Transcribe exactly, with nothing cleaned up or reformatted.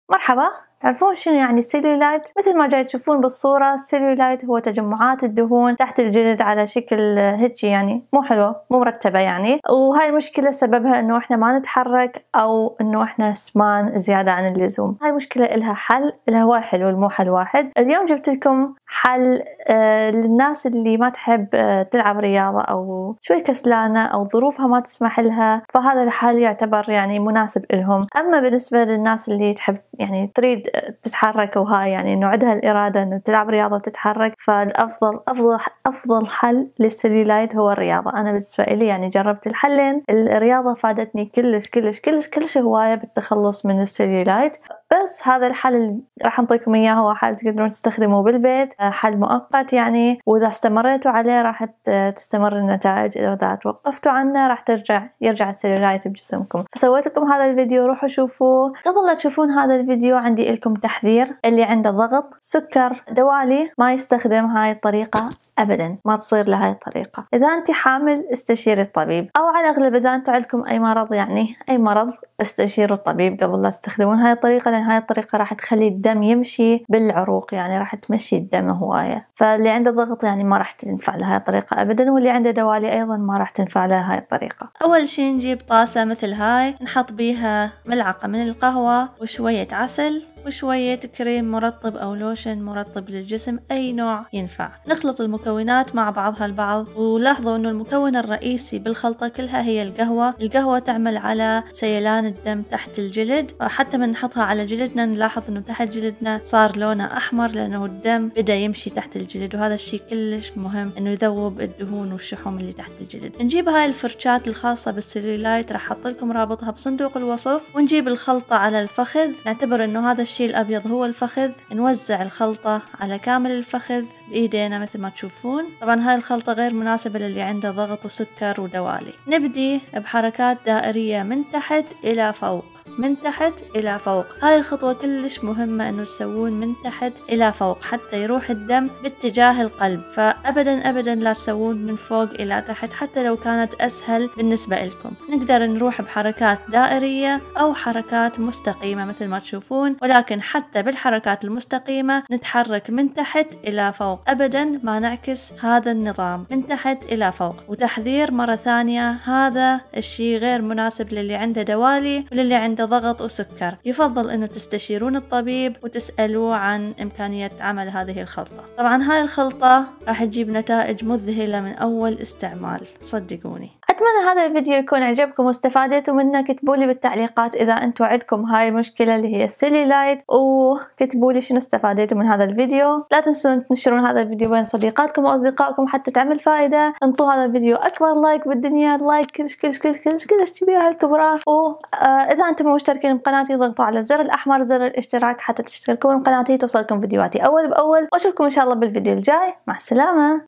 مرحبا، تعرفون شنو يعني السيلولايت؟ مثل ما جاي تشوفون بالصورة، السيلولايت هو تجمعات الدهون تحت الجلد على شكل هيك، يعني مو حلوة مو مرتبة يعني. وهاي المشكلة سببها انه احنا ما نتحرك او انه احنا سمان زيادة عن اللزوم. هاي المشكلة إلها حل، إلها واحد حلول مو حل واحد. اليوم جبت لكم حل آه للناس اللي ما تحب آه تلعب رياضة او شوي كسلانة او ظروفها ما تسمح لها، فهذا الحل يعتبر يعني مناسب لهم. اما بالنسبة للناس اللي تحب يعني تريد تتحرك وهاي يعني انه عندها الإرادة انه تلعب رياضة وتتحرك، فالأفضل أفضل أفضل حل للسيلولايت هو الرياضة. أنا بالنسبة لي يعني جربت الحلين، الرياضة فادتني كلش كلش كلش كلش هواية بالتخلص من السيلولايت. بس هذا الحل اللي راح نعطيكم اياه هو حل تقدرون تستخدموه بالبيت، حل مؤقت يعني، واذا استمريتوا عليه راح تستمر النتائج. اذا توقفتوا عنه راح ترجع يرجع السيلولايت بجسمكم. فسويت لكم هذا الفيديو، روحوا شوفوه. قبل لا تشوفون هذا الفيديو عندي لكم تحذير: اللي عنده ضغط، سكر، دوالي ما يستخدم هاي الطريقة ابدا، ما تصير لهاي الطريقة. اذا انت حامل استشيري الطبيب، او على الاغلب اذا انتم عندكم اي مرض، يعني اي مرض، استشيروا الطبيب قبل لا تستخدمون هاي الطريقة، لان هاي الطريقة راح تخلي الدم يمشي بالعروق، يعني راح تمشي الدم هواية. فاللي عنده ضغط يعني ما راح تنفع له هاي الطريقة ابدا، واللي عنده دوالي ايضا ما راح تنفع له هاي الطريقة. اول شي نجيب طاسة مثل هاي، نحط بيها ملعقة من القهوة وشوية عسل وشوية كريم مرطب أو لوشن مرطب للجسم، أي نوع ينفع. نخلط المكونات مع بعضها البعض، ولاحظوا أنه المكون الرئيسي بالخلطة كلها هي القهوة. القهوة تعمل على سيلان الدم تحت الجلد، وحتى من نحطها على جلدنا نلاحظ أنه تحت جلدنا صار لونه أحمر، لأنه الدم بدأ يمشي تحت الجلد، وهذا الشيء كلش مهم أنه يذوب الدهون والشحوم اللي تحت الجلد. نجيب هاي الفرشات الخاصة بالسيلولايت، راح أحط لكم رابطها بصندوق الوصف، ونجيب الخلطة على الفخذ. نعتبر أنه هذا الشيء الأبيض هو الفخذ، نوزع الخلطة على كامل الفخذ بإيدينا مثل ما تشوفون. طبعا هاي الخلطة غير مناسبة للي عنده ضغط وسكر ودوالي. نبدي بحركات دائرية من تحت إلى فوق، من تحت إلى فوق. هاي الخطوة كلش مهمة أنه تسوون من تحت إلى فوق حتى يروح الدم باتجاه القلب، فأبدا أبدا لا تسوون من فوق إلى تحت حتى لو كانت أسهل بالنسبة لكم. نقدر نروح بحركات دائرية أو حركات مستقيمة مثل ما تشوفون، ولكن حتى بالحركات المستقيمة نتحرك من تحت إلى فوق، أبدا ما نعكس هذا النظام من تحت إلى فوق. وتحذير مرة ثانية، هذا الشيء غير مناسب للي عنده دوالي وللي عنده ضغط وسكر. يفضل انه تستشيرون الطبيب وتسألوه عن امكانية عمل هذه الخلطة. طبعا هاي الخلطة راح تجيب نتائج مذهلة من اول استعمال، صدقوني. اتمنى هذا الفيديو يكون عجبكم واستفادتوا منه. كتبوا لي بالتعليقات اذا انتم عندكم هاي المشكلة اللي هي السيلولايت، وكتبوا لي شنو استفادتوا من هذا الفيديو. لا تنسون تنشرون هذا الفيديو بين صديقاتكم واصدقائكم حتى تعمل فائدة. انطوا هذا الفيديو اكبر لايك بالدنيا، لايك كلش كلش كلش كلش كلش كبير هالكبرى. واذا انتم مشتركين بقناتي ضغطوا على الزر الاحمر، زر الاشتراك، حتى تشتركون بقناتي توصلكم فيديوهاتي اول باول. واشوفكم ان شاء الله بالفيديو الجاي. مع السلامة.